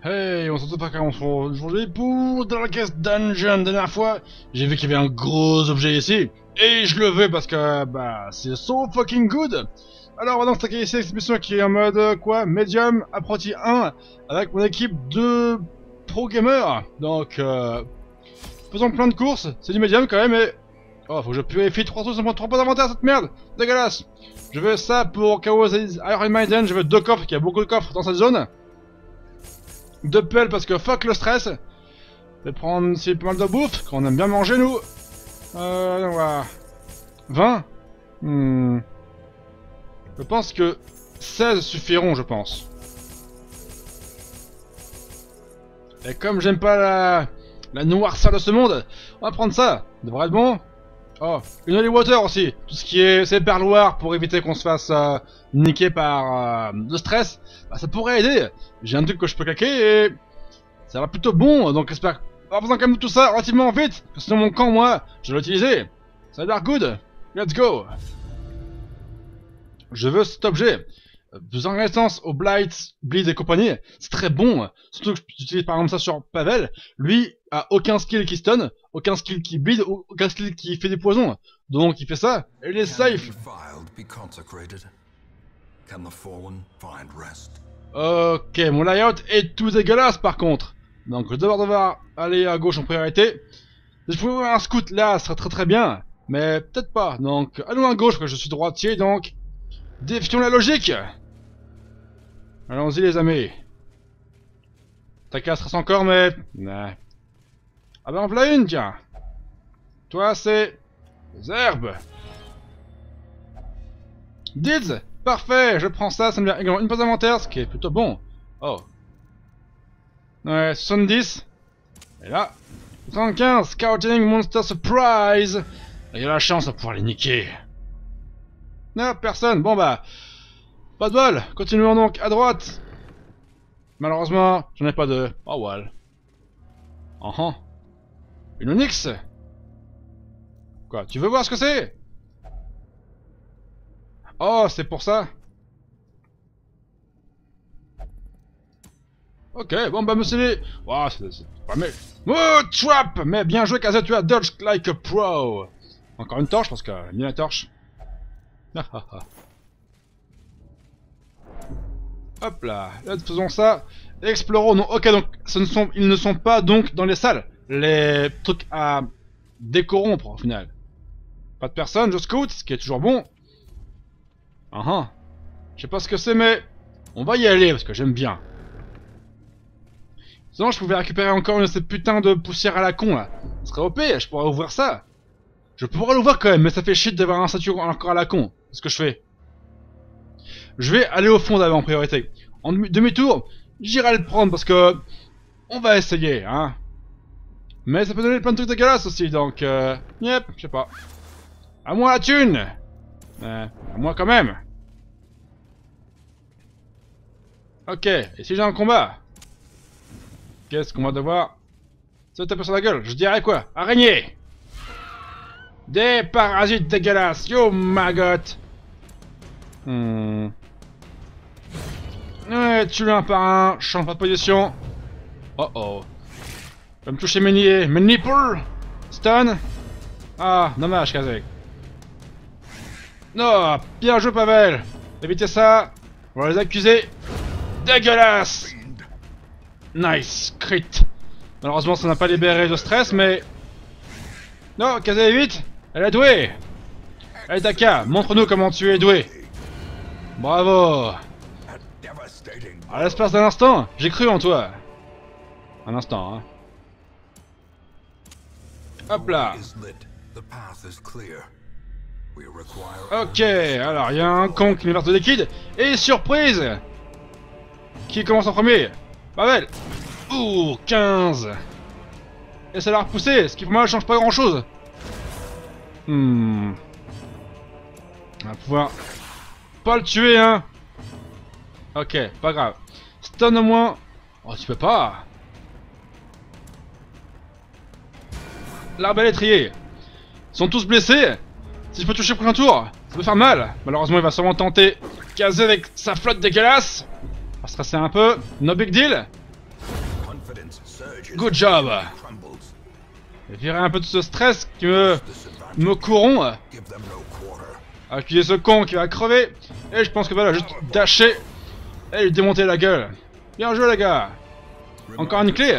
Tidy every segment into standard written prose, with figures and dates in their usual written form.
Hey, on se retrouve pas aujourd'hui pour Darkest Dungeon. Dernière fois, j'ai vu qu'il y avait un gros objet ici. Et je le veux parce que, bah, c'est so fucking good. Alors, on va donc attaquer ici cette mission qui est en mode, quoi, Medium, apprenti 1, avec mon équipe de pro gamers. Donc, faisons plein de courses. C'est du Medium quand même, mais... Oh, faut que je purifie 3 trucs, ça me prend 3 points d'inventaire, cette merde. Dégueulasse. Je veux ça pour Chaos Iron Maiden, je veux 2 coffres, il y a beaucoup de coffres dans cette zone. 2 pelles parce que fuck le stress. Je vais prendre aussi pas mal de bouffe, qu'on aime bien manger nous. Voilà. 20 Je pense que 16 suffiront, je pense. Et comme j'aime pas la noirceur de ce monde, on va prendre ça. Ça devrait être bon. Oh, une holy water aussi. Tout ce qui est ces perloirs pour éviter qu'on se fasse niquer par le stress. Bah, ça pourrait aider. J'ai un truc que je peux claquer et ça va plutôt bon. Donc j'espère avoir besoin quand même de tout ça relativement vite. Parce que sinon mon camp, moi, je vais l'utiliser. Ça a l'air good. Let's go. Je veux cet objet. Plus en résistance au Blight, Bleed et compagnie, c'est très bon. Surtout que j'utilise par exemple ça sur Pavel. Lui a aucun skill qui stun, aucun skill qui bleed, aucun skill qui fait des poisons. Donc il fait ça, et il est safe. Ok, mon layout est tout dégueulasse par contre. Donc je vais devoir aller à gauche en priorité. Si je pouvais avoir un scout là, ce serait très bien. Mais peut-être pas. Donc allons à gauche, parce que je suis droitier, donc... Défions la logique. Allons-y les amis. Ta casse reste encore mais... Nah. Ah ben en voilà une tiens. Toi c'est... Les herbes. Dids. Parfait, je prends ça, ça me vient également une page d'inventaire, ce qui est plutôt bon. Oh. Ouais, 70. Et là... 75, Scouting Monster Surprise. Il y a la chance de pouvoir les niquer. Non, personne, bon bah... Pas de bol, continuons donc à droite. Malheureusement, j'en ai pas de... Oh well. Une onyx. Quoi, tu veux voir ce que c'est? Oh, c'est pour ça. Ok, bon bah monsieur les... Oh, c'est pas mal. Oh, trap. Mais bien joué Kaze, tu as dodge like a pro. Encore une torche, parce que... Ni la torche. Hop là, faisons ça. Explorons. Non, ok, donc ils ne sont pas donc dans les salles. Les trucs à décorrompre au final. Pas de personne, je scout, ce qui est toujours bon. Je sais pas ce que c'est, mais on va y aller parce que j'aime bien. Sinon, je pouvais récupérer encore une de ces putains de poussières à la con là. Ce serait OP, je pourrais ouvrir ça. Je pourrais l'ouvrir quand même, mais ça fait shit d'avoir un statut encore à la con. C'est ce que je fais. Je vais aller au fond d'abord en priorité. En demi-tour, j'irai le prendre parce que... On va essayer, hein. Mais ça peut donner plein de trucs dégueulasses aussi, donc... Yep, je sais pas. À moi la thune. À moi quand même. Ok, et si j'ai un combat? Qu'est-ce qu'on va devoir... Se taper sur la gueule, je dirais quoi? Araignée. Des parasites dégueulasses, yo maggot. Ouais, tue-le un par un, change pas de position. Oh oh. Va me toucher mes nipples. Stun. Ah, dommage, Kazek. Non, bien joué, Pavel. Évitez ça. On va les accuser. Dégueulasse. Nice, crit. Malheureusement, ça n'a pas libéré de stress, mais... Non, Kazek, vite. Elle est douée. Allez, Taka, montre-nous comment tu es doué. Bravo. À l'espace d'un instant, j'ai cru en toi. Un instant, hein. Hop là. Ok, alors il y a un con qui me verse de liquide. Et surprise. Qui commence en premier? Pavel. Ouh, 15. Et ça l'a repoussé, ce qui pour moi change pas grand chose. On va pouvoir pas le tuer, hein. Ok, pas grave. Stun au moins. Oh, tu peux pas. L'arbalète étrier. Ils sont tous blessés. Si je peux toucher pour un tour, ça peut faire mal. Malheureusement, il va sûrement tenter caser avec sa flotte dégueulasse. On va stresser un peu. No big deal. Good job. Et virer un peu de ce stress qui me corrompt. Accuser ce con qui va crever. Et je pense que voilà, juste dasher et lui démonter la gueule. Bien joué les gars. Encore une clé.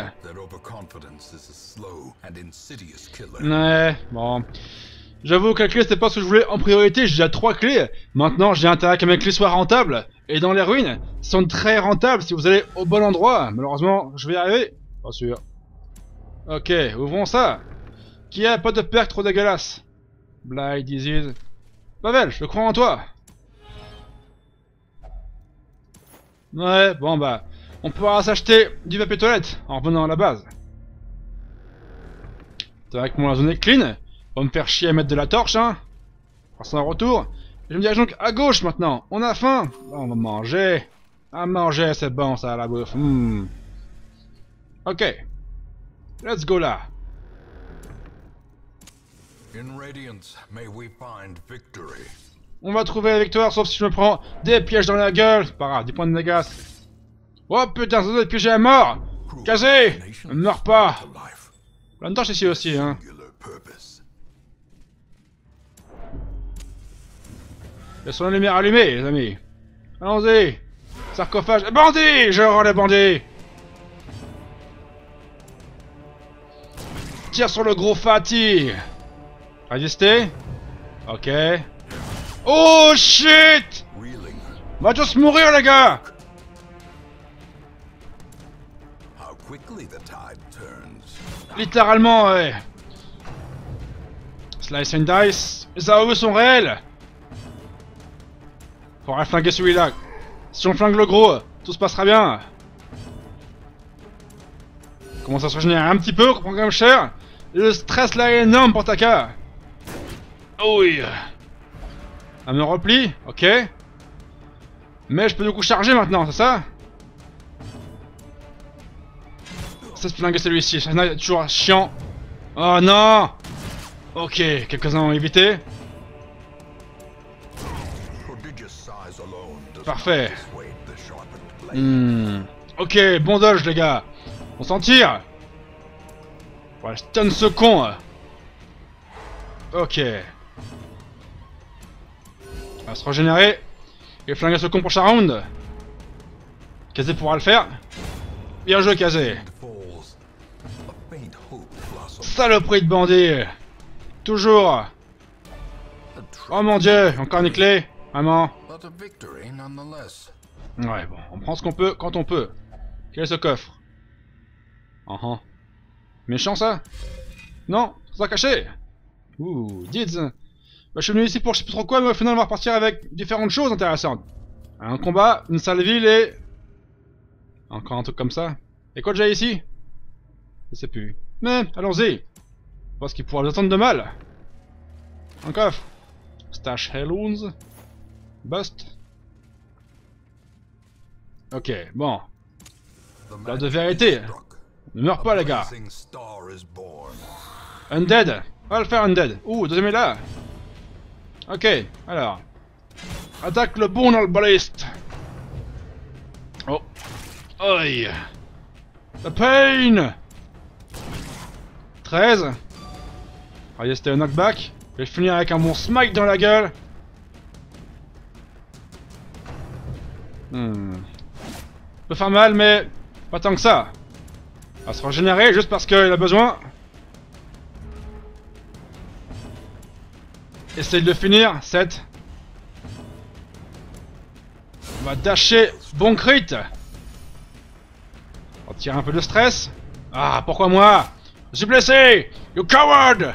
Ouais, bon. J'avoue que la clé c'était pas ce que je voulais en priorité, j'ai déjà 3 clés. Maintenant j'ai intérêt que mes clés soient rentables. Et dans les ruines, elles sont très rentables si vous allez au bon endroit. Malheureusement, je vais y arriver. Pas sûr. Ok, ouvrons ça. Qui a pas de perk trop dégueulasse? Blight, disease. Pavel, je crois en toi. Ouais, bon bah, on pourra s'acheter du papier toilette en revenant à la base. C'est vrai que mon zone est clean. On va me faire chier à mettre de la torche, hein. 300 retour. Je me dirige donc à gauche maintenant. On a faim. On va manger. À manger, c'est bon ça, la bouffe. Ok. Let's go là. On va trouver la victoire, sauf si je me prends des pièges dans la gueule. C'est pas grave, 10 points de dégâts. Oh putain, ça doit être piégé à mort. Casé. Ne meurs pas. Plein de torches ici aussi, hein. Laissons la lumière allumée, les amis. Allons-y. Sarcophage. Bandit. Je rends les bandits. Tire sur le gros fatty. Résister. Ok. Oh shit. On va tous mourir les gars. Littéralement, ouais. Slice and dice. Les AOE sont réels. Faudra flinguer celui-là. Si on flingue le gros, tout se passera bien. Commence à se régénérer un petit peu, on prend quand même cher. Le stress là est énorme pour Taka. Oh oui. Elle me replie, ok. Mais je peux du coup charger maintenant, c'est ça? Ça se flingue celui-ci, ça est toujours chiant. Oh non. Ok, quelques-uns ont évité. Parfait. Ok, bon dodge les gars. On s'en tire. Voilà, stun ce con. Ok. On va se régénérer. Et flinguer ce con pour chaque round. Kazé pourra le faire. Bien joué Kazé. Saloperie de bandit. Toujours. Oh mon dieu, encore une clé. Vraiment. Ouais, bon, on prend ce qu'on peut quand on peut. Quel est ce coffre? Méchant ça? Non, ça caché. Ouh, dites. Bah, je suis venu ici pour je sais plus trop quoi, mais au final on va repartir avec différentes choses intéressantes. Un combat, une sale ville et... encore un truc comme ça. Et quoi déjà ici? Je sais plus. Mais, allons-y. Je pense qu'il pourra nous attendre de mal. Un coffre. Stash Helloons. Bust. Ok, bon. L'heure de vérité. Ne meurs pas les gars. Undead. On va le faire Undead. Ouh, deuxième est là. Ok, alors. Attaque le bon dans le balliste. Oh. Oi. The pain. 13. Allez, c'était un knockback. Je vais finir avec un bon smite dans la gueule. Peut faire mal, mais pas tant que ça. On va se régénérer juste parce qu'il a besoin. Essaye de le finir, 7. On va dasher, bon crit. On tire un peu de stress. Ah, pourquoi moi? Je suis blessé. You coward.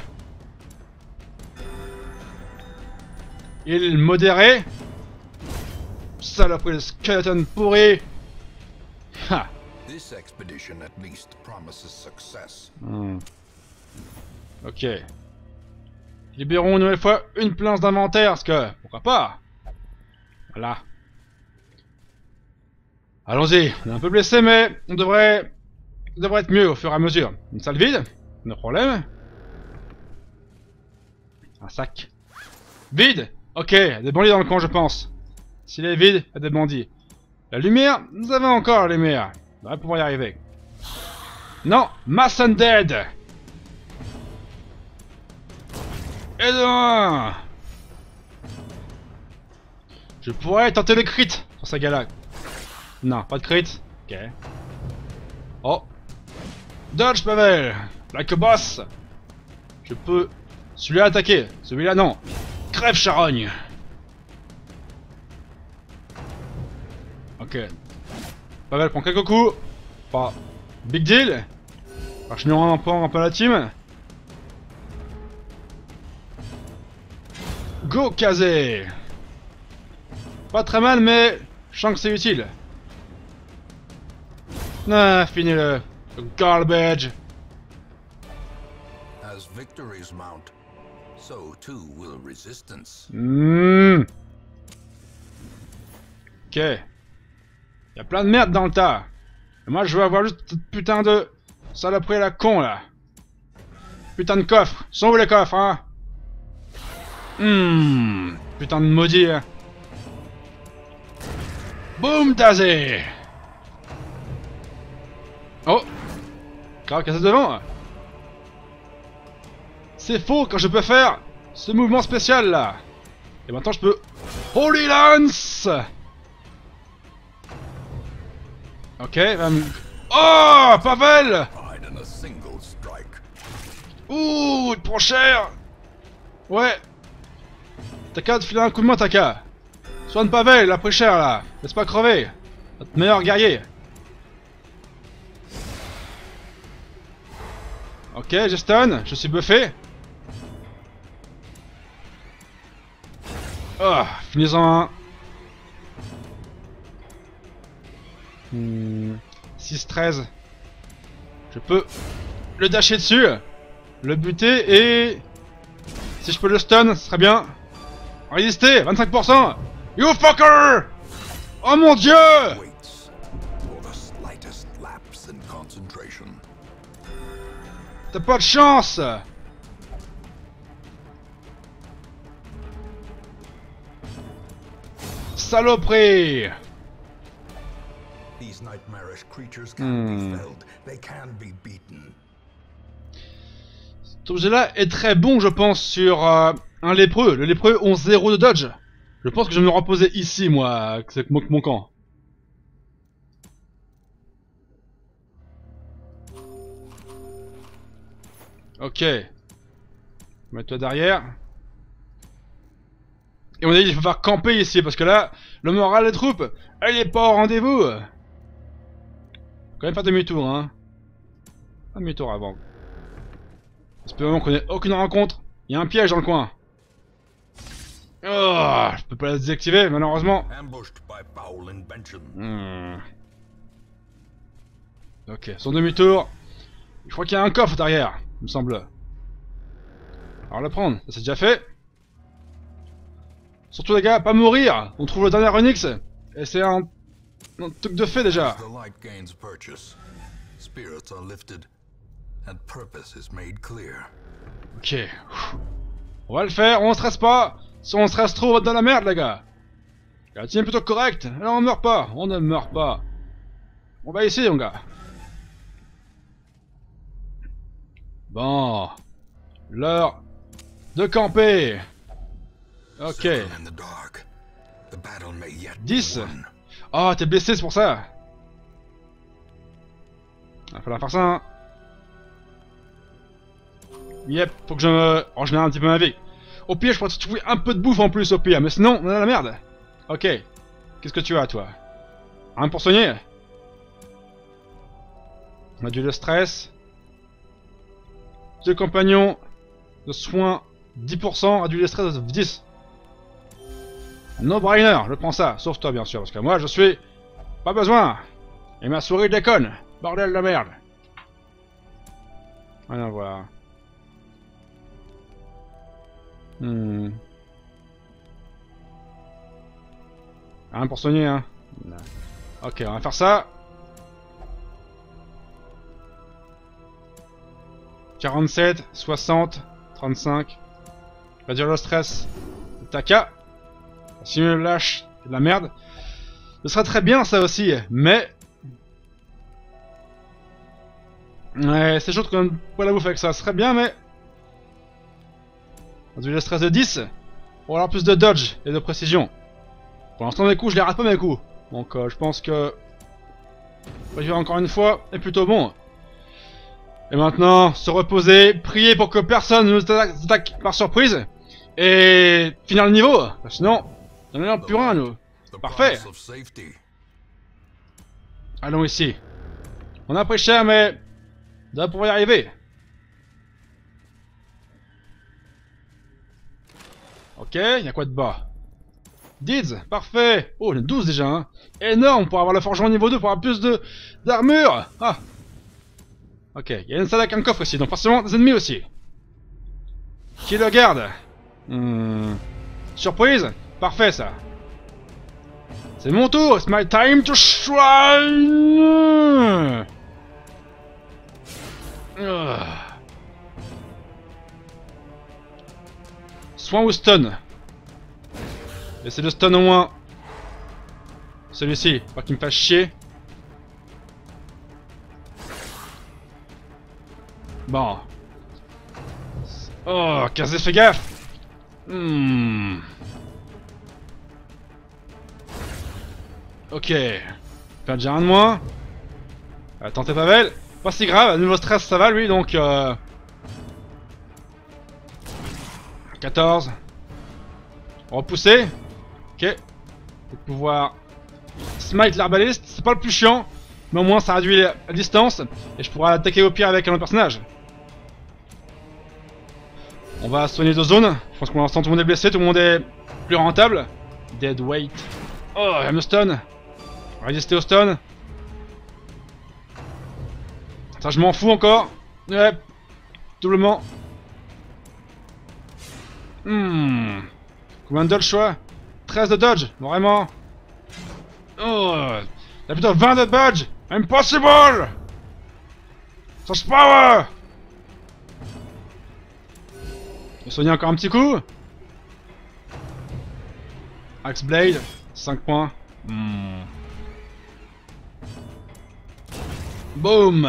Il modéré. Saloperie de skeleton pourri. Ha. Ok. Libérons une nouvelle fois une planche d'inventaire, parce que... pourquoi pas? Voilà. Allons-y, on est un peu blessé, mais on devrait être mieux au fur et à mesure. Une salle vide, no problème. Un sac. Vide. Ok, des bandits dans le camp, je pense. S'il est vide, il y a des bandits. La lumière, nous avons encore la lumière. On va pouvoir y arriver. Non, Mass Undead. Et de 1. Je pourrais tenter le crit sur sa gala. Non, pas de crit. Ok. Oh. Dodge, Pavel. Like a boss. Je peux... Celui-là attaquer. Celui-là, non. Crève, charogne. Ok. Pavel prend quelques coups. Pas... Big deal. Je me rends un peu à la team. Go, Kazé. Pas très mal, mais je sens que c'est utile. Ah, finis-le. Garbage. As victories mount, so too will resistance. Ok. Y'a plein de merde dans le tas. Et moi je veux avoir juste cette putain de saloperie à la con là. Putain de coffre. Sont où les coffres, hein? Putain de maudit. Hein. Boum, Dazé. Oh. Grave cassé devant. C'est faux quand je peux faire ce mouvement spécial là. Et maintenant je peux... Holy Lance. Ok, oh, Pavel. Ouh, il prend cher. Ouais. T'as qu'à te filer un coup de main, Taka. Soigne Pavel, il a pris cher là. Laisse pas crever. Notre meilleur guerrier. Ok, j'ai stun, je suis buffé. Oh, finis-en un. 6-13. Je peux le dasher dessus, le buter et... Si je peux le stun, ce serait bien. Résister, 25%. You fucker! Oh mon dieu! T'as pas de chance! Saloperie! Cet objet-là est très bon, je pense, sur un lépreux. Le lépreux ont 0 de dodge. Je pense que je vais me reposer ici, moi, avec mon camp. Ok. Mets-toi derrière. Et on a dit qu'il faut faire camper ici, parce que là, le moral des troupes, elle est pas au rendez-vous. Quand même pas demi-tour, hein. Pas demi-tour avant. Espérons qu'on ait aucune rencontre. Il y a un piège dans le coin. Oh, je peux pas la désactiver, malheureusement. Ok, son demi-tour. Je crois qu'il y a un coffre derrière, il me semble. Alors le prendre, ça c'est déjà fait. Surtout les gars, pas mourir. On trouve le dernier Onyx. Et c'est un truc de fait déjà. Ok. On va le faire, on stresse pas. Si on stresse trop, on va être dans la merde les gars. La team est plutôt correcte. Là on meurt pas, on ne meurt pas. On va ici mon gars. Bon. L'heure de camper. Ok. 10. Oh, t'es blessé, c'est pour ça. Il va falloir faire ça, hein. Yep, faut que je me régénère un petit peu ma vie. Au pire, je pourrais te trouver un peu de bouffe en plus, au pire. Mais sinon, on a la merde. Ok. Qu'est-ce que tu as, toi? Rien pour soigner? On a du de stress. Deux compagnons de soins 10%, réduit de stress de 10. No-brainer, je prends ça, sauf toi bien sûr, parce que moi je suis... Pas besoin. Et ma souris déconne. Bordel de merde. Rien à voir. Rien pour soigner, hein. Ok, on va faire ça. 47, 60, 35. Réduire le stress. Taka. Si me lâche, c'est de la merde. Ce serait très bien ça aussi, mais... Ouais, c'est chaud quand même pour la bouffe avec ça, ce serait bien, mais... On a le stress de 10 pour avoir plus de dodge et de précision. Pour l'instant, mes coups, je les rate pas mes coups. Donc, je pense que... Prévoir encore une fois est plutôt bon. Et maintenant, se reposer, prier pour que personne ne nous attaque par surprise. Et finir le niveau. Sinon, il n'y en a plus rien, nous. Parfait. Allons ici. On a pris cher, mais... On va pouvoir y arriver. Ok, il y a quoi de bas? Deeds, parfait. Oh, on est 12 déjà, hein. Énorme pour avoir le forgeron niveau 2, pour avoir plus d'armure. Ah. Ok, il y a une salle avec un coffre ici, donc forcément des ennemis aussi. Qui le garde? Surprise? Parfait ça. C'est mon tour, it's my time to shine. Soin ou stun? Laissez le stun au moins. Celui-ci, pas qu'il me fasse chier. Bon. Oh, Kazé, fais gaffe. Ok. Faire déjà un de moins. Tentez Pavel. Pas si grave, niveau stress ça va lui donc 14. Repousser. Ok. Pour pouvoir smite l'arbaliste, c'est pas le plus chiant. Mais au moins ça réduit la distance. Et je pourrai attaquer au pire avec un autre personnage. On va soigner deux zones. Je pense que pour l'instant tout le monde est blessé, tout le monde est plus rentable. Dead weight. Oh, il y a le stun. Résister au stun. Ça je m'en fous encore. Ouais. Doublement. Combien de dodge choix? 13 de dodge, vraiment. Oh, il y a plutôt 20 de dodge. Impossible. Surge power. On va soigner encore un petit coup. Axe Blade, 5 points. Boom.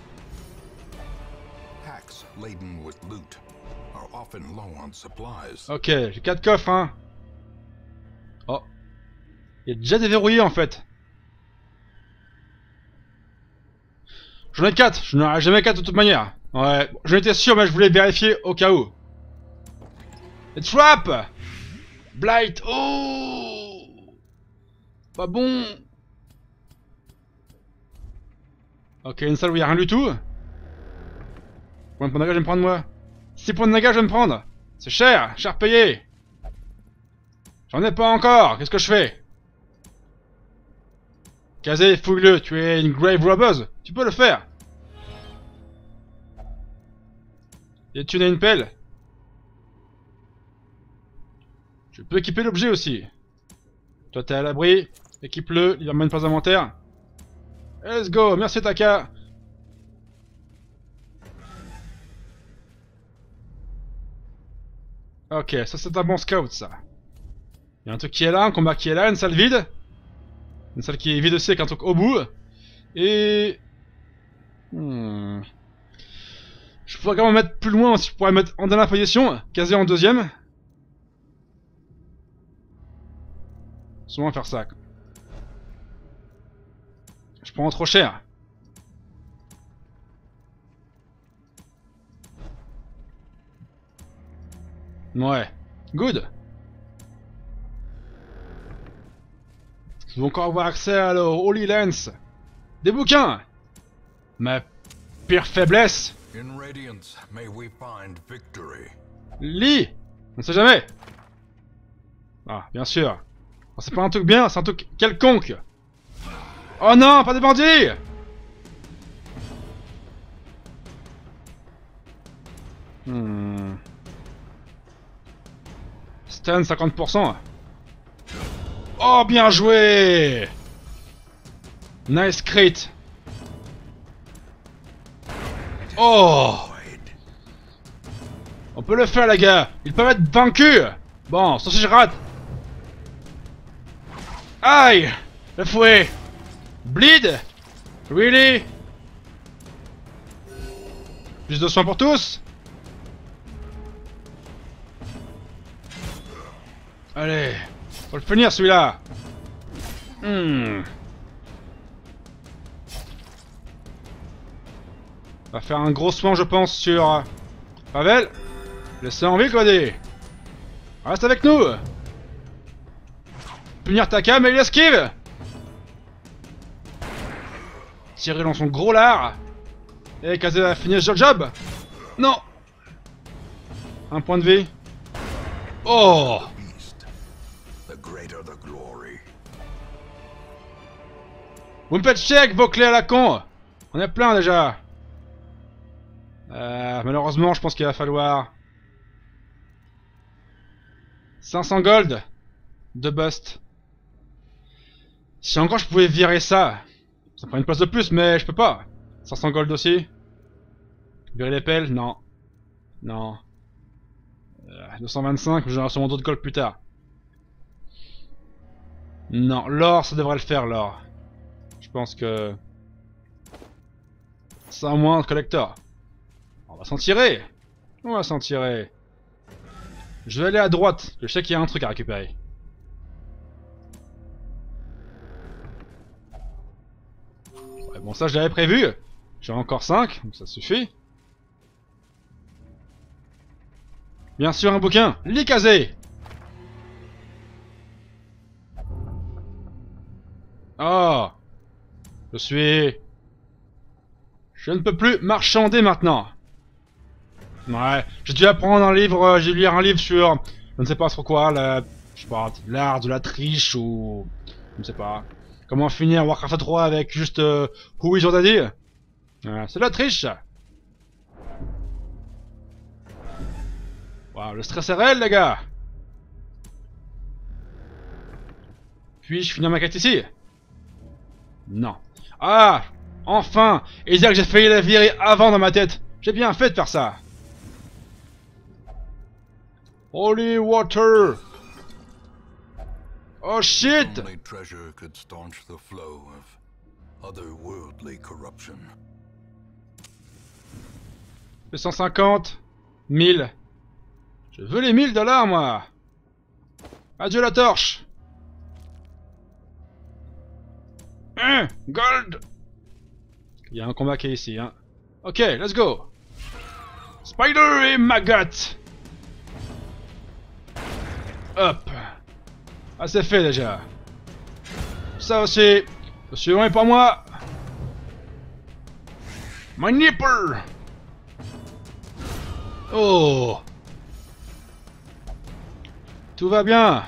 Packs laden with loot are often low on supplies. Ok, j'ai 4 coffres, hein. Oh. Il est déjà déverrouillé, en fait. J'en ai 4, je n'en aurai jamais 4 de toute manière. Ouais, j'en étais sûr, mais je voulais vérifier au cas où. Et trap! Blight! Oh! Pas bon! Ok, une salle où il n'y a rien du tout. Combien de points de dégâts je vais me prendre moi? 6 points de dégâts je vais me prendre! C'est cher! Cher payé! J'en ai pas encore! Qu'est-ce que je fais? Kazé, fouille-le, tu es une grave robbeuse! Tu peux le faire! Et tu n'as une pelle? Je peux équiper l'objet aussi. Toi t'es à l'abri, équipe-le, il emmène pas inventaire. Let's go, merci Taka. Ok, ça c'est un bon scout ça. Il y a un truc qui est là, un combat qui est là, une salle vide. Une salle qui est vide aussi avec un truc au bout. Et... Je pourrais quand même me mettre plus loin si je pourrais mettre en dernière position, Kazé en deuxième. Souvent faire ça. Je prends trop cher. Ouais. Good. Je vais encore avoir accès à la Holy Lens. Des bouquins. Ma pire faiblesse. In Radiance, may we find victory. Lis. On sait jamais. Ah, bien sûr. Oh, c'est pas un truc bien, c'est un truc quelconque. Oh non, pas des bandits. Stun 50%. Oh, bien joué. Nice crit. Oh. On peut le faire les gars. Ils peuvent être vaincus. Bon, sauf si je rate. Aïe. Le fouet. Bleed. Really. Plus de soins pour tous. Allez, faut le finir celui-là. On va faire un gros soin, je pense, sur Pavel. Laissez en vie, Cody. Reste avec nous. Punir ta cam et il esquive. Tirer dans son gros lard. Et Kazé va finir le job. Non. Un point de vie. Oh. Vous me faites check, vos clés à la con. On est plein déjà. Malheureusement, je pense qu'il va falloir 500 gold de bust. Si encore je pouvais virer ça, ça prend une place de plus, mais je peux pas. 500 gold aussi. Virer les pelles, non. Non. 225, j'aurai sûrement d'autres gold plus tard. Non, l'or, ça devrait le faire, l'or. Je pense que... ça au moins un collector. On va s'en tirer. On va s'en tirer. Je vais aller à droite, je sais qu'il y a un truc à récupérer. Ouais, bon, ça je l'avais prévu. J'ai encore 5, donc ça suffit. Bien sûr, un bouquin. L'Ikazé. Oh. Je ne peux plus marchander maintenant. Ouais, j'ai dû apprendre un livre, j'ai lu un livre sur, je ne sais pas trop quoi, je sais pas, l'art de la triche ou, je ne sais pas, comment finir Warcraft 3 avec juste Who is your daddy. Ouais, c'est de la triche. Waouh, le stress est réel, les gars. Puis-je finir ma quête ici? Non. Ah, enfin, et dire que j'ai failli la virer avant dans ma tête. J'ai bien fait de faire ça. Holy water! Oh shit! Only treasure could staunch the flow of otherworldly corruption. 250, 1000. Je veux les 1000 $, moi. Adieu la torche. Gold. Il y a un combat qui est ici, hein. Ok, let's go. Spider et Maggot. Hop. Ah, c'est fait déjà. Ça aussi. Le suivant est pour moi. My nipper. Oh. Tout va bien.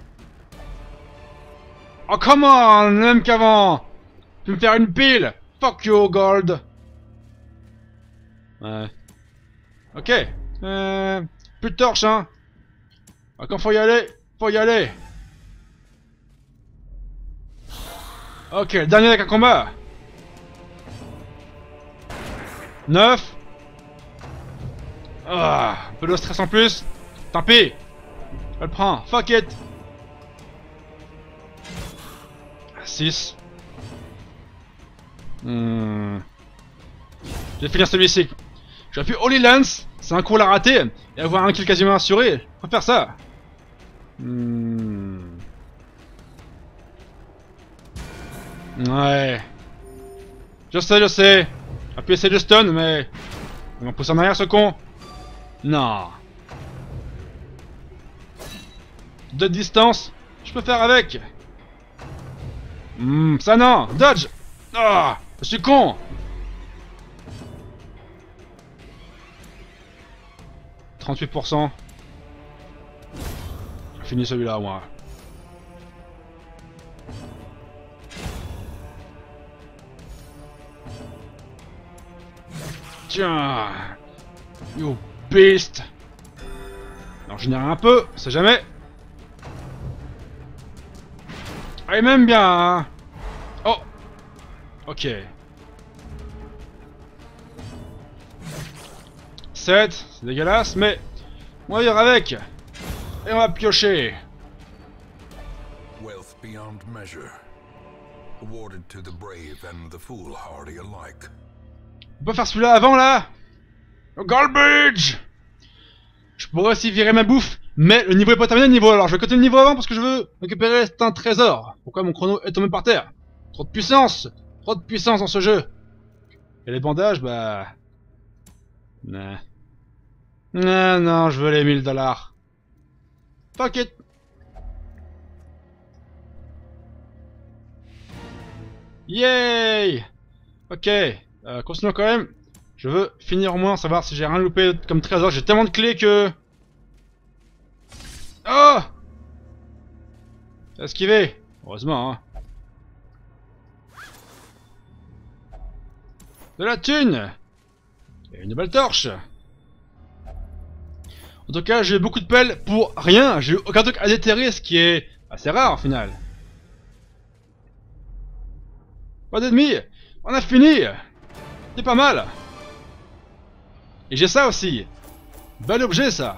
Oh, come on, même qu'avant. Tu me faire une pile. Fuck you, gold. Ouais. Ok. Plus de torche, hein. Ah, quand faut y aller, faut y aller. Ok, le dernier avec un combat. 9. Ah, un peu de stress en plus. Tant pis. Je le prends. Fuck it. 6. Je vais finir celui-ci. J'aurais pu Holy Lance. C'est un coup à la rater. Et avoir un kill quasiment assuré. Je préfère ça. Ouais. Je sais. A pu essayer de stun, mais... il m'a poussé en arrière, ce con. Non. De distance, je peux faire avec. Ça non. Dodge. Ah, je suis con. « 38%. J'ai fini celui-là, moi. Tiens. You beast. Alors, je génère un peu, on sait jamais. Ah, il m'aime bien, hein. Oh. Ok. 7, c'est dégueulasse, mais on va vivre avec. Et on va piocher. Wealth beyond measure, awarded to the brave and the foolhardy alike. On peut faire celui-là avant, là? Garbage! Je pourrais aussi virer ma bouffe, mais le niveau est pas terminé le niveau, alors je vais continuer le niveau avant parce que je veux récupérer un trésor. Pourquoi mon chrono est tombé par terre? Trop de puissance! Trop de puissance dans ce jeu! Et les bandages, bah... Nah. Non, non, je veux les 1000$. Fuck it! Yay! Ok, continuons quand même. Je veux finir au moins, savoir si j'ai rien loupé comme trésor. J'ai tellement de clés que... Oh! J'ai esquivé. Heureusement, hein. De la thune! Et une nouvelle torche. En tout cas, j'ai eu beaucoup de pelles pour rien. J'ai eu aucun truc à déterrer, ce qui est assez rare, au final. Pas d'ennemis! On a fini! C'est pas mal! Et j'ai ça aussi! Bel objet, ça!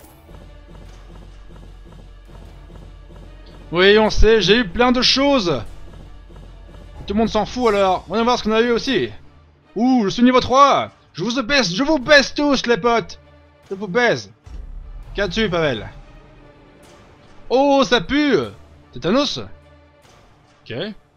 Oui, on sait, j'ai eu plein de choses! Tout le monde s'en fout alors! On va voir ce qu'on a eu aussi! Ouh, je suis niveau 3! Je vous baisse tous, les potes! Je vous baise! Qu'as-tu, Pavel? Oh, ça pue! Tétanos? Ok.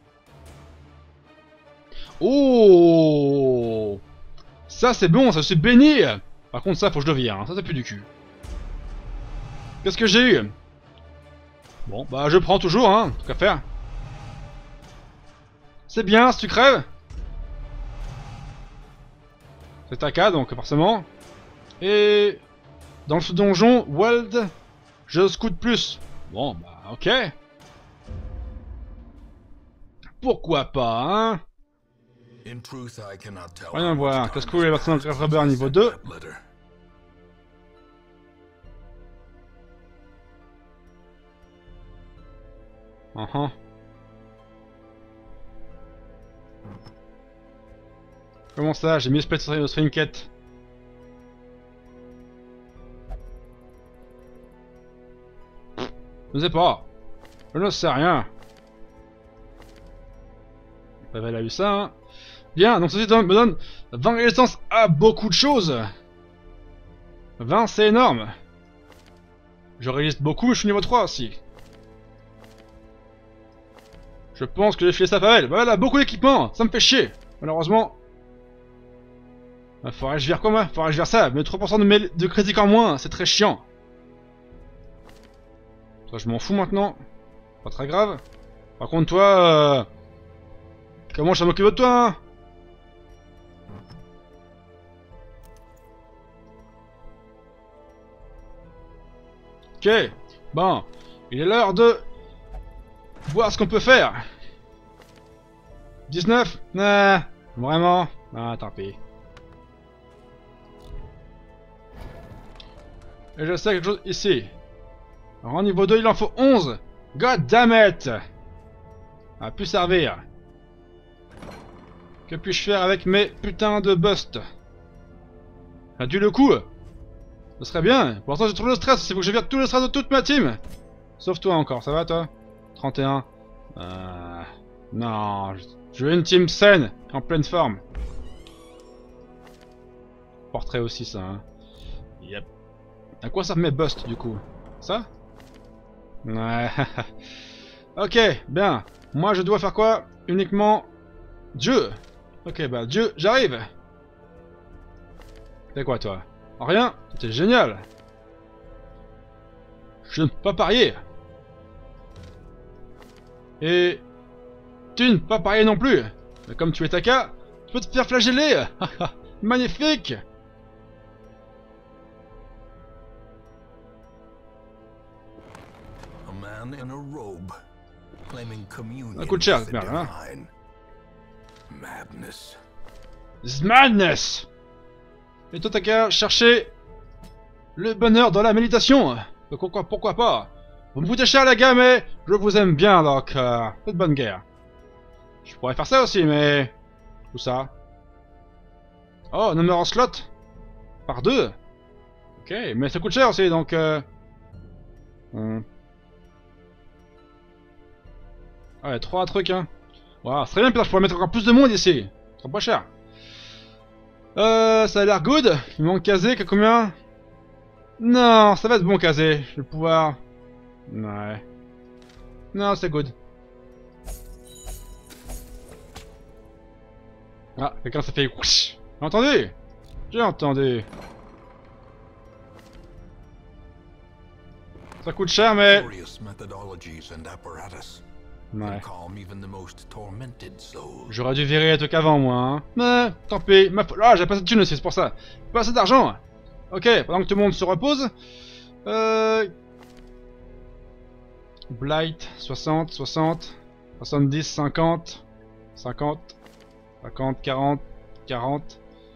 Oh! Ça c'est bon, ça c'est béni! Par contre ça faut que je le vire, hein. Ça pue du cul. Qu'est-ce que j'ai eu? Bon, bah je prends toujours, hein, tout qu'à faire. C'est bien, si tu crèves. C'est ta cas, donc forcément. Et... dans ce donjon, Weld, je scoute plus. Bon, bah ok. Pourquoi pas, hein? Voyons voir, qu'est-ce que vous voulez maintenant de Rubber niveau 2? Comment ça? J'ai mis Split sur Trinket. Je ne sais pas. Je ne sais rien. Pavel a eu ça, hein. Bien, donc ceci me donne 20 résistance à beaucoup de choses. 20, c'est énorme. Je résiste beaucoup, mais je suis niveau 3 aussi. Je pense que j'ai filé ça à Pavel. Voilà, beaucoup d'équipements, ça me fait chier. Malheureusement. Faudrait que je vire quoi, moi? Faudrait que je vire ça, mais 3% de critique en moins, c'est très chiant. Toi, je m'en fous maintenant. Pas très grave. Par contre, toi... comment je m'occupe de toi, hein? Ok, bon, il est l'heure de voir ce qu'on peut faire. 19? Nah, vraiment? Ah, tant pis. Et je sais quelque chose ici. Alors, en niveau 2, il en faut 11. God damn it! Ça a pu servir. Que puis-je faire avec mes putains de busts? Ça a dû le coup. Ce serait bien. Pour l'instant, j'ai trop le stress. Il faut que je vire tout le stress de toute ma team. Sauf toi encore. Ça va, toi? 31. Non. Je veux une team saine. En pleine forme. Portrait aussi, ça. Hein. Yep. À quoi ça me met bust, du coup? Ça? Ouais. Ok, bien. Moi, je dois faire quoi? Uniquement... Dieu. Ok, bah, Dieu, j'arrive. C'est quoi, toi? Rien? C'était génial. Je ne peux pas parier. Et... tu ne peux pas parier non plus. Mais comme tu es Taka, tu peux te faire flageller. Magnifique. Ça coûte cher, cette merde, hein. This madness. Et toi, t'as qu'à chercher le bonheur dans la méditation. Pourquoi pas? Vous me coûtez cher, les gars, mais je vous aime bien, donc faites bonne guerre. Je pourrais faire ça aussi, mais... Où ça? Oh, numéro en slot? Par 2? Ok, mais ça coûte cher aussi, donc... Ouais, 3 trucs, hein. Wow, ce serait bien, peut-être je pourrais mettre encore plus de monde ici. Ce serait pas cher. Ça a l'air good. Il manque Kazé, que combien? Non, ça va être bon Kazé. Je vais pouvoir... Ouais. Non, c'est good. Ah, quelqu'un s'est fait... Whoosh. J'ai entendu. J'ai entendu. Ça coûte cher, mais... Glorious methodologies and apparatus Ouais. can calm even the most tormented souls. J'aurais dû virer un truc avant, moi, hein. Mais, tant pis. Ah, j'ai pas assez de thunes aussi, c'est pour ça. Pas assez d'argent. Ok, pendant que tout le monde se repose... Blight, 60, 60, 70, 50, 50, 50, 40, 40.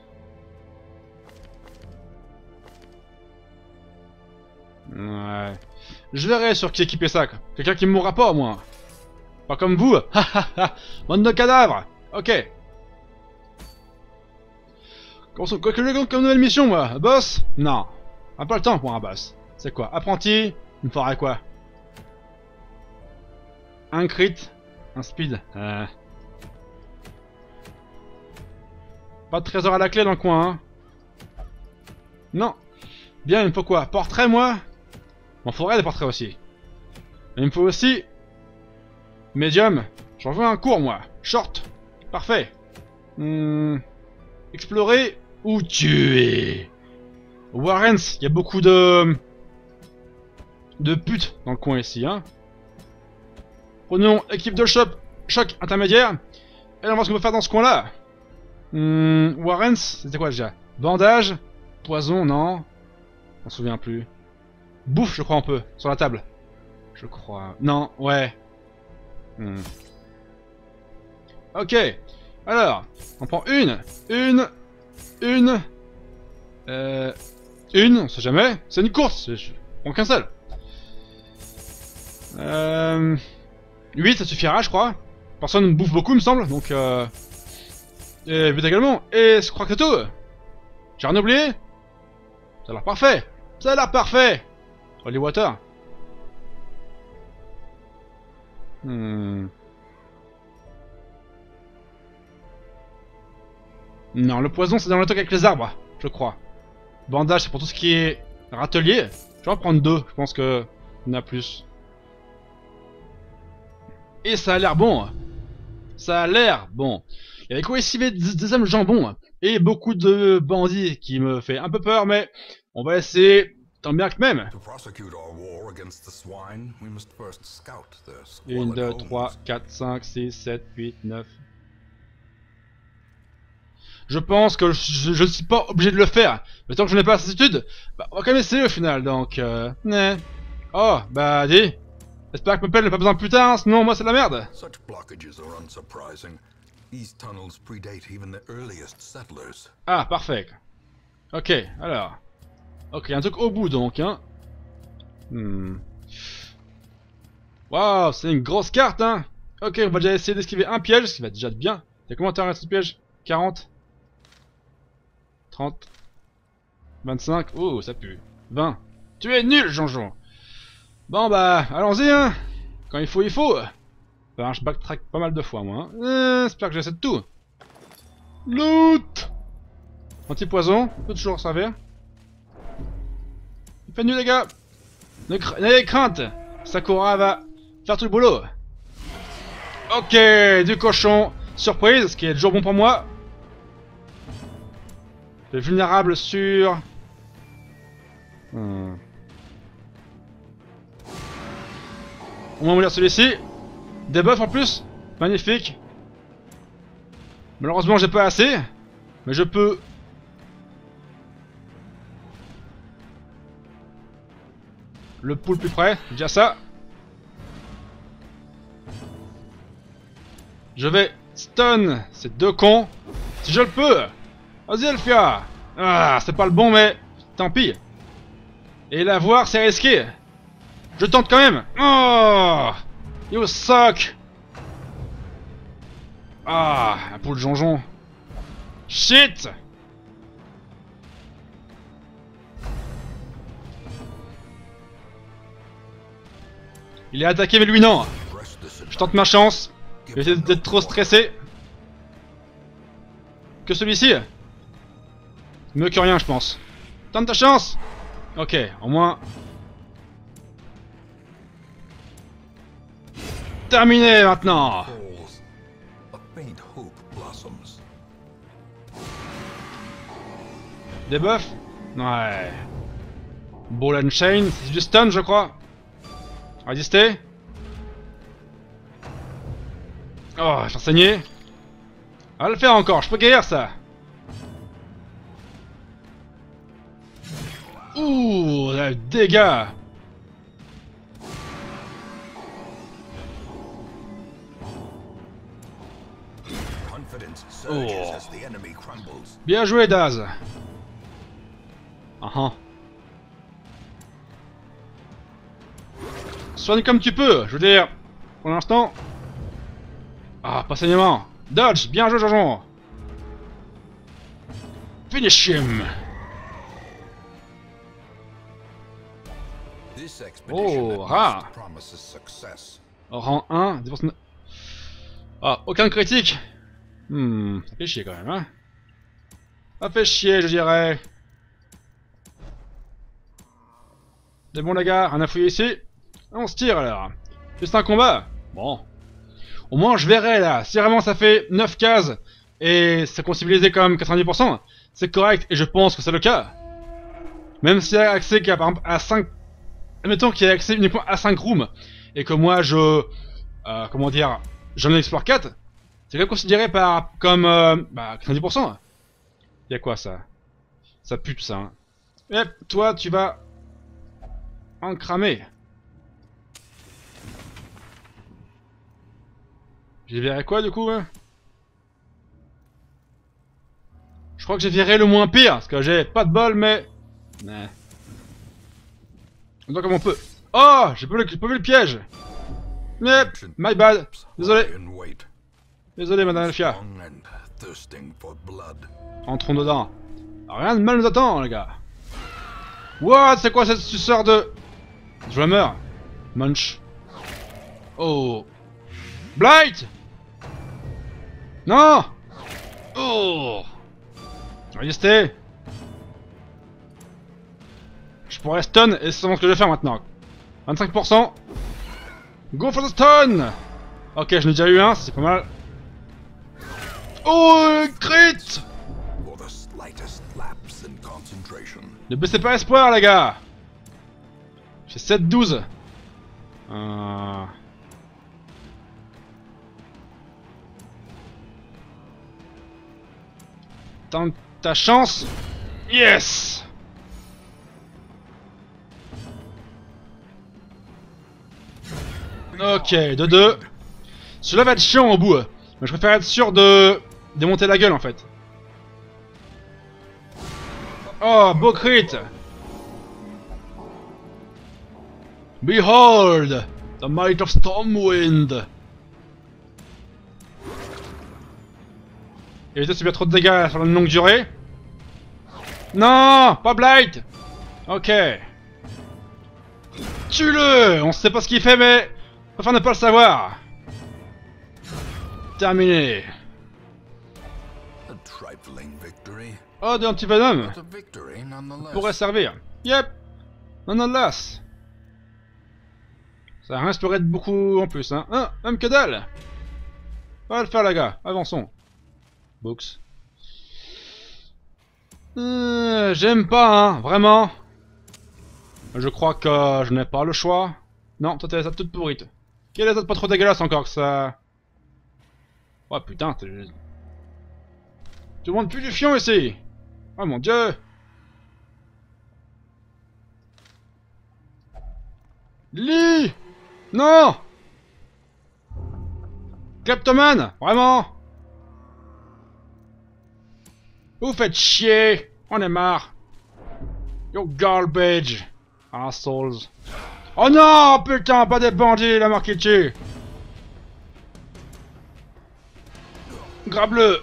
Ouais. Je verrai sur qui équiper ça, quoi. Quelqu'un qui me mourra pas, au moins. Pas comme vous. Bande de cadavres. Ok. Quoi que je comme nouvelle mission, moi. Un boss? Non. On a pas le temps pour un boss. C'est quoi? Apprenti? Il me faudrait quoi? Un crit? Un speed? Pas de trésor à la clé dans le coin, hein? Non. Bien, il me faut quoi? Portrait, moi? M'en faudrait des portraits aussi. Il me faut aussi... Medium. J'en veux un court, moi. Short. Parfait. Explorer ou tuer. Warrens, il y a beaucoup de putes dans le coin ici, hein. Prenons équipe de choc intermédiaire. Et on va voir ce qu'on peut faire dans ce coin-là. Warrens, c'était quoi déjà? Bandage. Poison, non. On s'en souvient plus. Bouffe, je crois, un peu. Sur la table. Je crois. Non, ouais. Ok. Alors, on prend une, on sait jamais. C'est une course, je prends qu'un seul. 8, ça suffira, je crois. Personne ne bouffe beaucoup, il me semble, donc et 8 également. Et je crois que c'est tout. J'ai rien oublié. Ça a l'air parfait. Ça a l'air parfait. Holy water. Non, le poison c'est dans le truc avec les arbres, je crois. Bandage c'est pour tout ce qui est râtelier. Je vais en prendre 2, je pense que il y en a plus. Et ça a l'air bon. Ça a l'air bon. Il y avait quoi ici? Des hommes jambon. Et beaucoup de bandits qui me fait un peu peur, mais on va essayer tant bien que même. 1, 2, 3, 4, 5, 6, 7, 8, 9. Je pense que je ne suis pas obligé de le faire. Mais tant que je n'ai pas la certitude, bah, on va quand même essayer au final, donc Oh, bah dis. J'espère que Popel n'a pas besoin plus tard, sinon moi c'est la merde. Such blockages are unsurprising. These tunnels predate even the earliest settlers. Ah, parfait. Ok, alors. Ok, un truc au bout donc, hein. Waouh, c'est une grosse carte, hein. Ok, on va déjà essayer d'esquiver un piège, ce qui va déjà être bien. T'as combien de temps de piège? 40 30 25, oh ça pue. 20. Tu es nul, Jean-Jean. Bon bah, allons-y, hein. Quand il faut, il faut. Enfin, je backtrack pas mal de fois, moi. J'espère que j'ai assez de tout. Loot. Anti-poison, peut toujours servir. Il fait nul, les gars. N'ayez crainte. Sakura va faire tout le boulot. Ok, du cochon. Surprise, ce qui est toujours bon pour moi. Le vulnérable sur... Au moins on va lire celui-ci. Debuff en plus. Magnifique. Malheureusement j'ai pas assez. Mais je peux... Le pool plus près. Déjà ça. Je vais stun ces deux cons. Si je le peux. Vas-y Elfia. Ah, c'est pas le bon mais... Tant pis. Et la voir c'est risqué. Je tente quand même. Oh, you suck. Ah, un poule jonjon. Shit. Il est attaqué mais lui non. Je tente ma chance. Je vais essayer d'être trop stressé. Que celui-ci. Mieux que rien, je pense. Tente ta chance. Ok, au moins... Terminé maintenant. Falls. A faint hope blossoms. Debuff? Ouais. Ball and Chain, c'est du stun, je crois. Résister. Oh, je vais saigner. On va le faire encore, je peux guérir ça. Ouh, le dégât. Confidence surges as the enemy crumbles. Bien joué, Daz. Ah. Soigne comme tu peux, je veux dire. Pour l'instant. Ah, pas saignement. Dodge, bien joué, Jojon. Finish him. This expedition Oh, at ah. least promises success. Rang 1, défense... Ah, aucun critique. Ça fait chier quand même, hein. Ça fait chier, je dirais. C'est bon, les gars, rien à fouiller ici. On se tire alors. Juste un combat. Bon. Au moins, je verrai là. Si vraiment ça fait 9 cases et c'est comptabilisé comme 90%, c'est correct et je pense que c'est le cas. Même s'il y a accès qu'à, par exemple, à 5. Admettons qu'il y a accès uniquement à 5 rooms et que moi je. Comment dire. J'en explore 4. C'est quand même considéré comme 90%. Il y a quoi ça? Ça pue tout ça. Hein. Et toi, tu vas en cramer. J'ai viré quoi du coup hein? Je crois que j'ai viré le moins pire, parce que j'ai pas de bol mais... Nah. Donc comme on peut... Oh, j'ai pas vu le piège. Mais, my bad. Désolé. Lie in wait, Désolé madame Elfia. strong and thirsting for blood. Entrons dedans. Rien de mal nous attend les gars. What? C'est quoi cette suceur de... Drummer? Munch. Oh. Blight! Non! Oh! Résister! Je pourrais stun et c'est vraiment ce que je vais faire maintenant. 25%. Go for the stun! Ok, je n'ai déjà eu un, c'est pas mal. Oh, crit! For the slightest lapse in concentration. Ne baissez pas espoir, les gars! J'ai 7-12. Tente ta chance. Yes! Ok, 2-2. Cela va être chiant au bout. Mais je préfère être sûr de démonter la gueule en fait. Oh, beau crit! Behold! The might of Stormwind! Évitez de subir trop de dégâts sur une longue durée. Non! Pas Blight! Ok. Tue-le! On sait pas ce qu'il fait, mais... on préfère ne pas le savoir. Terminé. A trifling victory, Oh, un petit bonhomme! but a victory nonetheless. Pourrait servir. Yep! Nonetheless. Ça a inspiré de beaucoup en plus, hein. Ah, même que dalle! On va le faire, les gars. Avançons. Books. J'aime pas, hein. Vraiment. Je crois que je n'ai pas le choix. Non, toi t'as les toute pourrite. Quelle est les autres pas trop dégueulasse encore que ça. Oh putain, t'es... Tu demandes plus du fion ici. Oh mon dieu. Lee! Non! Kleptomane! Vraiment! Vous faites chier! On est marre! Yo garbage! Assholes! Oh non! Putain, pas des bandits, la marque dessus! Grabe-le!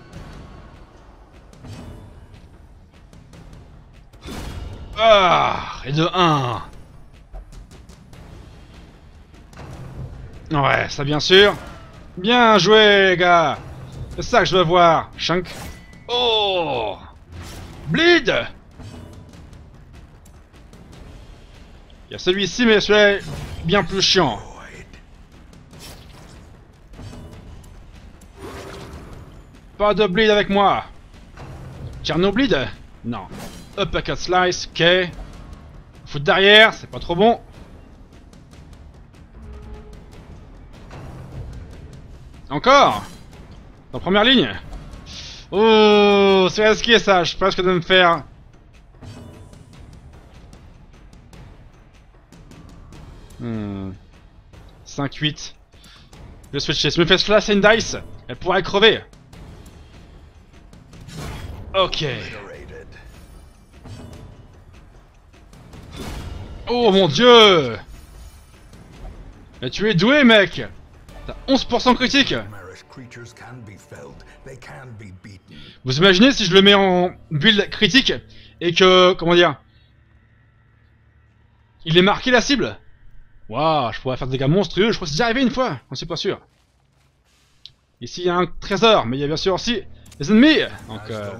Ah! Et de 1! Ouais, ça bien sûr. Bien joué, les gars. C'est ça que je veux voir. Shank. Oh. Bleed! Il y a celui-ci, mais celui-là est bien plus chiant. Pas de bleed avec moi. Tchernobyl? Non. Uppercut slice, ok. Foot derrière, c'est pas trop bon. Encore? En première ligne? Oh, c'est risqué ça, je suis presque de me faire... Hmm. 5-8. Je vais switcher. Si je me fais slash and dice, elle pourrait crever. Ok. Oh mon dieu! Mais tu es doué, mec! T'as 11% critique! Vous imaginez si je le mets en build critique et que... comment dire? Il est marqué la cible? Waouh, je pourrais faire des dégâts monstrueux, je crois que c'est déjà arrivé une fois, on suis pas sûr. Ici il y a un trésor, mais il y a bien sûr aussi les ennemis! Donc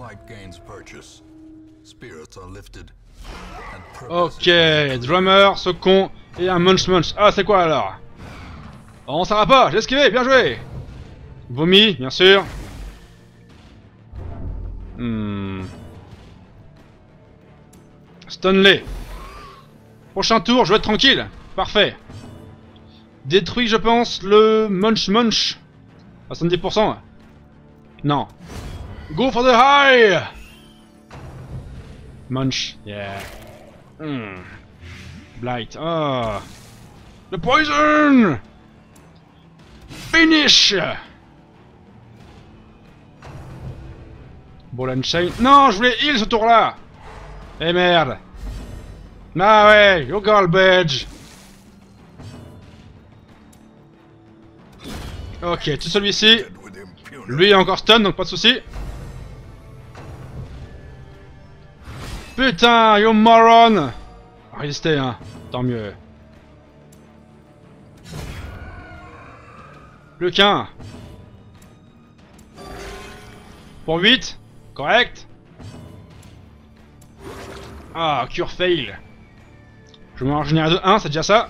ok, drummer, ce con, et un munch munch. Ah, c'est quoi alors? Oh, ça va pas, j'ai esquivé, bien joué! Vomi, bien sûr. Stunley. Prochain tour, je vais être tranquille. Parfait. Détruit, je pense, le munch munch. À 70%. Non. Go for the high! Munch, yeah. Blight, ah. The poison! Finish! Ball and chain. Non, je voulais heal ce tour-là! Eh merde! Ah ouais, you garbage! Ok, tout celui-ci. Lui est encore stun, donc pas de soucis. Putain, you moron! Résistez, hein, tant mieux. Plus qu'un. Pour 8. Correct. Ah, cure fail. Je vais m'en régénérer de 1, c'est déjà ça.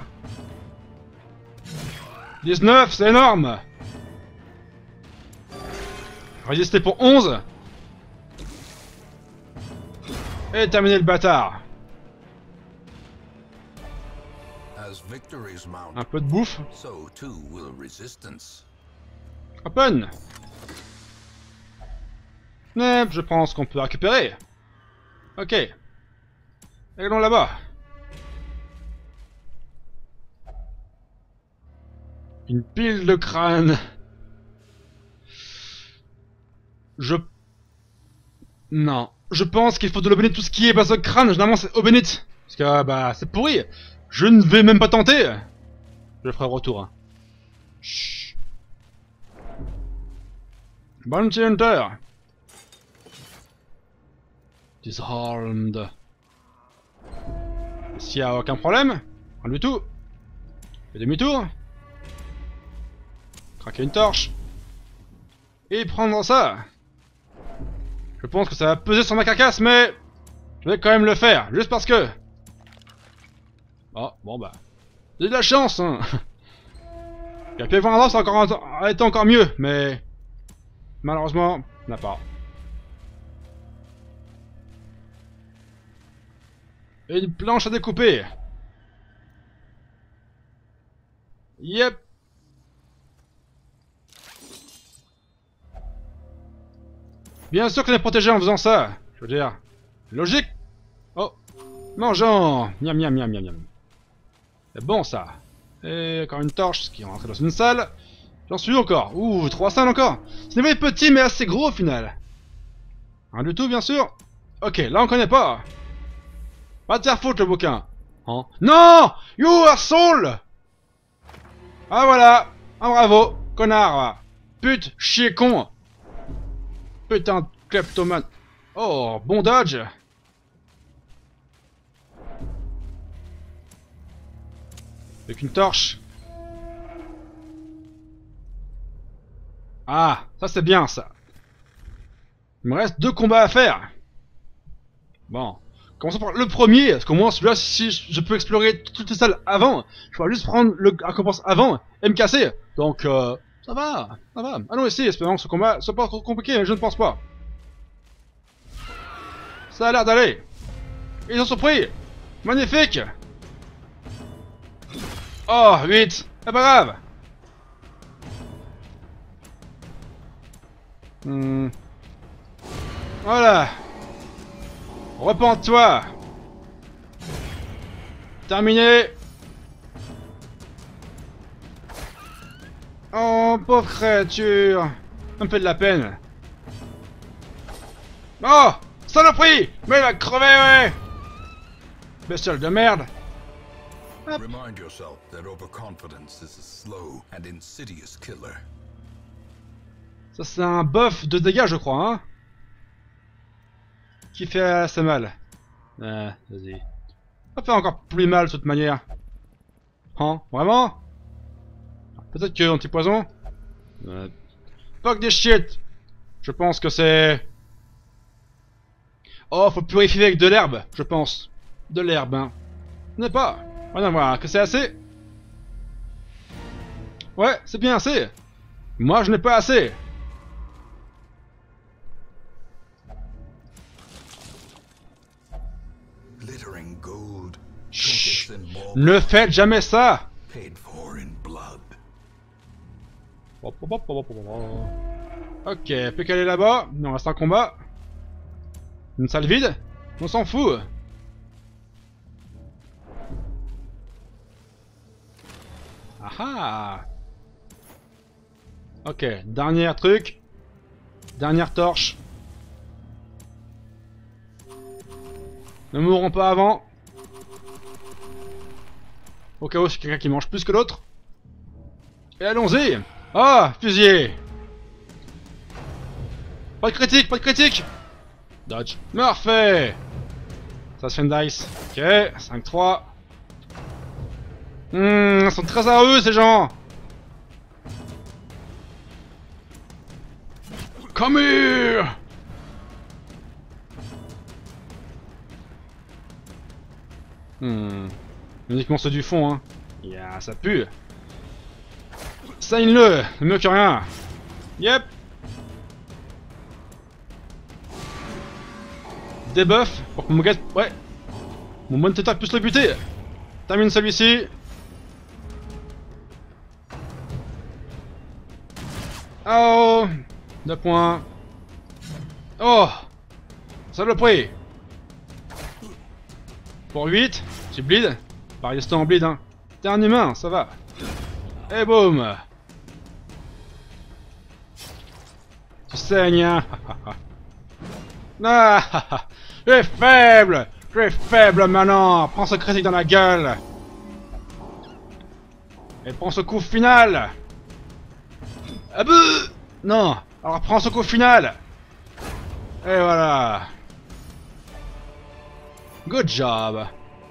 19, c'est énorme. Résister pour 11. Et terminer le bâtard. Un peu de bouffe. Open. Mais je pense qu'on peut récupérer. Ok. Allons là-bas. Une pile de crâne. Non. Je pense qu'il faut de l'eau bénite, tout ce qui est base de crâne, généralement c'est eau bénite. Parce que, bah, c'est pourri. Je ne vais même pas tenter. Je ferai retour. Hein. Chut. Bounty Hunter. Disarmed. S'il n'y a aucun problème, rien du tout. Et demi-tour. Craquer une torche. Et prendre ça. Je pense que ça va peser sur ma carcasse, mais je vais quand même le faire, juste parce que... Oh, bon bah... J'ai de la chance, hein. Il a pu y avoir un ça a été encore mieux, mais... Malheureusement, on n'a pas. Et une planche à découper. Yep. Bien sûr qu'on est protégé en faisant ça. Je veux dire, logique. Oh, mangeons. Miam miam miam miam miam. C'est bon ça. Et encore une torche qui est rentrée dans une salle. J'en suis encore. Ouh, 3 salles encore. Ce niveau est petit mais assez gros au final. Rien du tout bien sûr. Ok, là on connaît pas. Pas de faire faute le bouquin. Hein? Non! You asshole! Ah voilà. Ah bravo. Connard. Pute, chier con. Putain de kleptomane. Oh, bon dodge. Avec une torche. Ah, ça c'est bien ça. Il me reste 2 combats à faire. Bon. Commençons par le premier, parce qu'au moins celui-là, si je peux explorer toutes les salles avant, je pourrais juste prendre le récompense avant et me casser. Donc, ça va, ça va. Allons ici, espérons que ce combat soit pas trop compliqué, mais je ne pense pas. Ça a l'air d'aller. Ils sont surpris. Magnifique. Oh, 8. C'est pas grave. Voilà. Repens-toi. Terminé. Oh, pauvre créature. Ça me fait de la peine. Oh, saloperie. Mais il va crever, ouais. Bestiole de merde. Remind yourself that overconfidence is a slow and insidious killer. Ça c'est un buff de dégâts je crois hein. Qui fait assez mal. Vas-y. Ça fait encore plus mal de toute manière. Hein? Vraiment? Peut-être que anti-poison? Fuck des shit! Je pense que c'est... Oh, faut purifier avec de l'herbe, je pense. De l'herbe, hein. N'est pas. Voyons voir, que c'est assez? Ouais, c'est bien assez. Moi, je n'ai pas assez. Glittering gold. Chut. Ne faites jamais ça. Paid for in blood. Ok, plus qu'elle est là-bas. On reste en combat. Une salle vide. On s'en fout. Ah. Ok, dernier truc. Dernière torche. Ne mourrons pas avant. Au cas où c'est quelqu'un qui mange plus que l'autre. Et allons-y. Ah, fusillé. Pas de critique, pas de critique. Dodge. Parfait. Ça se fait une dice. Ok, 5-3. Ils sont très à eux ces gens. Come here. Uniquement ceux du fond, hein. Yeah, ça pue. Saigne-le, c'est mieux que rien. Yep. Debuff pour que mon gars... Ouais. Mon bon attaque puisse le buter. Termine celui-ci. Oh. 2 points. Oh. Saloperie. Pour 8. Tu bleed. Bah reste en bleed hein. T'es un humain, ça va. Et boum. Tu saignes hein. Ah. Je suis faible. Je suis faible maintenant. Prends ce critique dans la gueule. Et prends ce coup final. Ah bah. Non. Alors prends ce coup final. Et voilà. Good job.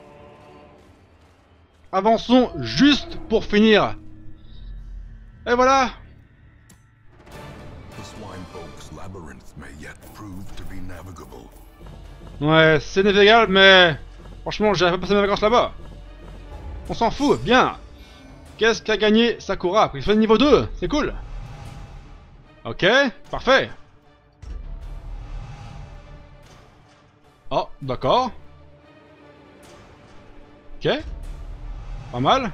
Avançons juste pour finir. Et voilà. The swine folk's labyrinth may yet prove to be navigable. Ouais, c'est navigable, mais... Franchement, j'aurais pas passé mes vacances là-bas. On s'en fout, bien. Qu'est-ce qu'a gagné Sakura? Il fait le niveau 2, c'est cool. Ok, parfait. Oh, d'accord. Ok. Pas mal.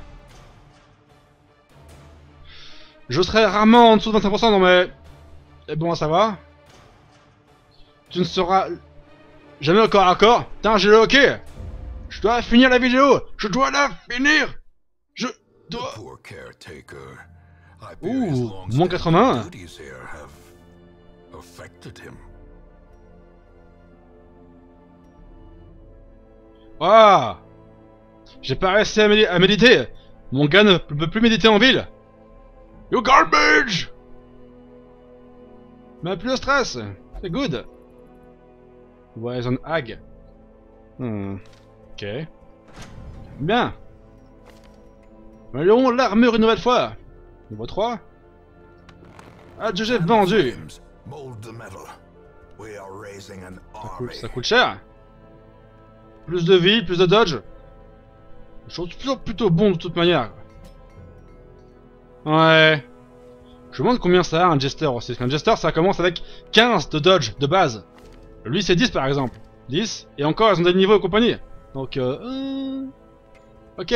Je serai rarement en dessous de 25%, non mais... Et bon, ça va. Tu ne seras... jamais au corps à corps. Putain, j'ai le hockey. Je dois finir la vidéo. Je dois la finir. Je dois... Poor caretaker. Ouh, moins 80. Duties here have affected him. Ah. J'ai pas réussi à méditer. Mon gars ne peut plus méditer en ville. You garbage. Mais plus de stress. C'est good. Poison hag. Ok. Bien. Allons l'armure une nouvelle fois. Niveau 3. Adjugé vendu. Mold the metal. We are raising an Ça army. coûte cher. Plus de vie, plus de dodge. Je trouve plutôt bon de toute manière. Ouais. Je me demande combien ça a un Jester aussi. Parce qu'un Jester ça commence avec 15 de dodge de base. Lui c'est 10 par exemple. 10. Et encore ils ont des niveaux et compagnie. Donc ok.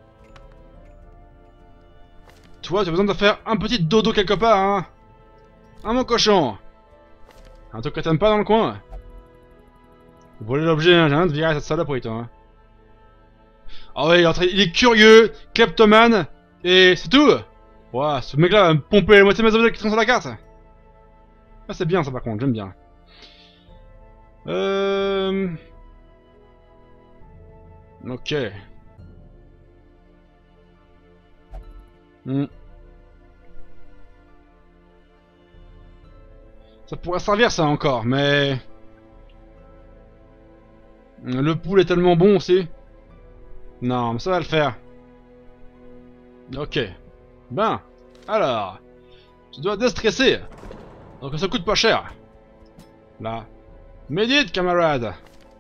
Toi tu as besoin de faire un petit dodo quelque part hein. Hein mon cochon. Un truc que t'aimes pas dans le coin. Voler l'objet hein. J'ai rien de virer cette saloperie toi hein. Ah ouais il est curieux. Kleptomane. Et c'est tout. Ouah, ce mec là va me pomper la moitié de mes objets qui sont sur la carte. Ah c'est bien ça par contre, j'aime bien. Ok. Ça pourrait servir ça encore, mais... Le pool est tellement bon aussi. Non, mais ça va le faire. Ok. Ben, alors... Tu dois déstresser. Donc ça coûte pas cher. Là. Médite, camarade.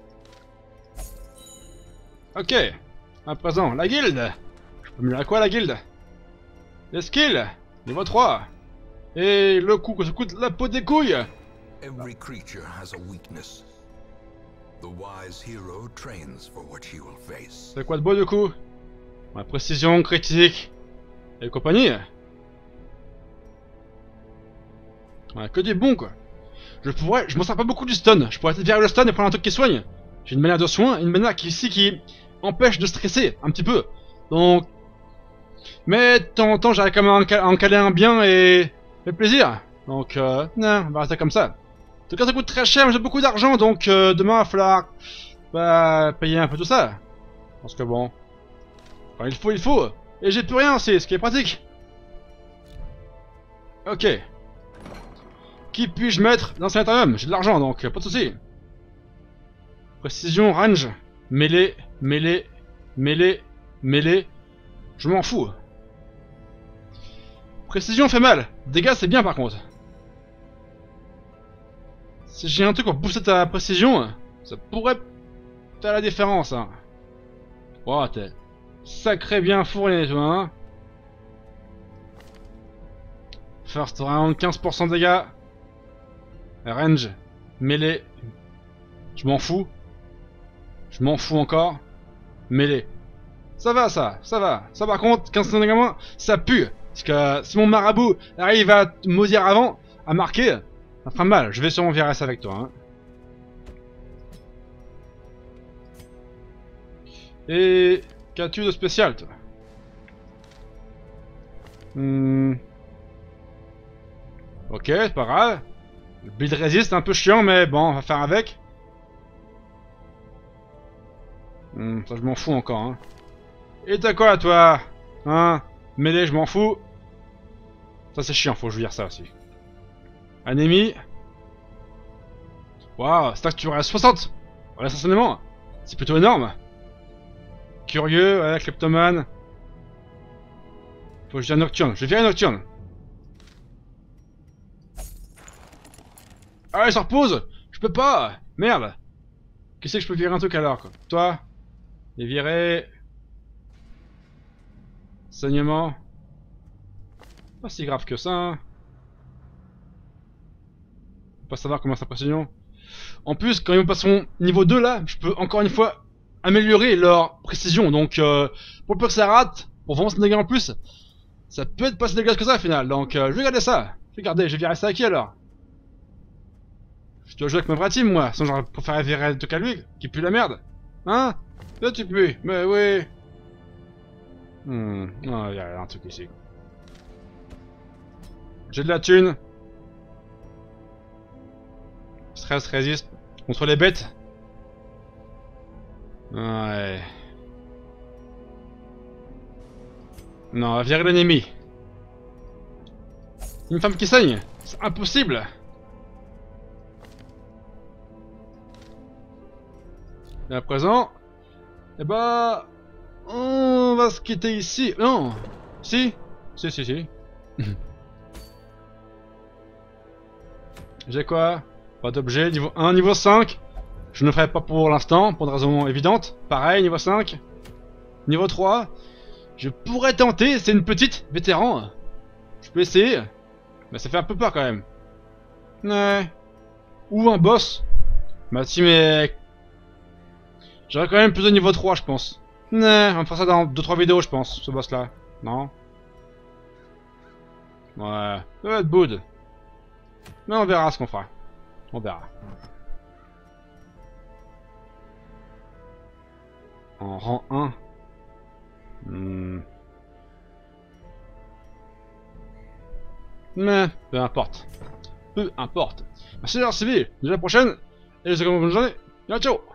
Ok. À présent, la guilde. Je peux me dire à quoi la guilde? Les skills. Niveau 3. Et le coup que ça coûte la peau des couilles. Every creature has a weakness. The wise hero trains for what he will face. C'est quoi de beau du coup? Ma précision, critique et compagnie. Ouais, que du bon quoi. Je m'en sers pas beaucoup du stun. Je pourrais virer le stun et prendre un truc qui soigne. J'ai une manière de soin et une manière qui empêche de stresser un petit peu. Donc... Mais de temps en temps j'arrive quand même à en caler un bien et... fait plaisir. Donc non, on va rester comme ça. En tout cas ça coûte très cher mais j'ai beaucoup d'argent donc demain il va falloir... Bah... payer un peu tout ça. Parce que bon... Quand il faut. Et j'ai plus rien c'est ce qui est pratique. Ok. Qui puis-je mettre dans cet item? J'ai de l'argent donc pas de soucis. Précision, range, mêlée, mêlée, mêlée, mêlée. Je m'en fous. Précision fait mal. Dégâts c'est bien par contre. Si j'ai un truc pour booster ta précision, ça pourrait faire la différence. Hein. Oh, t'es sacré bien fourni toi hein. First round, 15% de dégâts. Range, mêlée. Je m'en fous. Je m'en fous encore. Mêlée. Ça va ça, ça va. Ça par contre, 15% de dégâts moins, ça pue. Parce que si mon marabout arrive à maudire avant, à marquer, ça fera mal. Je vais sûrement virer ça avec toi. Hein. Et qu'as-tu de spécial toi? Ok, c'est pas grave. Le build resist un peu chiant mais bon, on va faire avec. Ça je m'en fous encore hein. Et t'as quoi toi? Hein? Mêlée je m'en fous. Ça c'est chiant, faut que je vire ça aussi. Anémie. Waouh, c'est là que tu aurais 60. Voilà, essentiellement. C'est plutôt énorme. Curieux, ouais, kleptomane. Faut que je vire nocturne. Je vais virer nocturne. Ah, il se repose. Je peux pas. Merde. Qu'est-ce que je peux virer un truc alors quoi? Toi. Et virer. Saignement. Pas si grave que ça. Hein. Faut pas savoir comment ça précision. En plus, quand ils passeront niveau 2 là, je peux encore une fois améliorer leur précision. Donc, pour peu que ça rate, pour vraiment se dégâts en plus, ça peut être pas si dégueulasse que ça au final. Donc, je vais garder ça. Je vais garder, je vais virer ça à qui alors? Je dois jouer avec ma vraie team moi, sinon j'aurais préféré virer le truc à lui, qui pue la merde. Hein? Là tu pues, mais oui. Non, il y a un truc ici. J'ai de la thune. Stress résiste contre les bêtes. Ouais. Non, on va virer l'ennemi. Une femme qui saigne, c'est impossible. Et à présent, eh bah, on va se quitter ici. Non, si. J'ai quoi? Pas d'objet, niveau 1, niveau 5. Je ne ferai pas pour l'instant, pour une raison évidente. Pareil, niveau 5. Niveau 3. Je pourrais tenter, c'est une petite vétéran. Je peux essayer. Mais ça fait un peu peur quand même. Ouais. Ou un boss. Bah si mais... J'aurais quand même plus de niveau 3 je pense. Ouais, on va faire ça dans 2-3 vidéos je pense, ce boss là. Non? Ouais, ça va être good. Mais on verra ce qu'on fera. On verra. En rang 1. Mais, peu importe. Peu importe. Merci d'avoir suivi. À la prochaine. Et je vous souhaite une bonne journée. Ciao, ciao.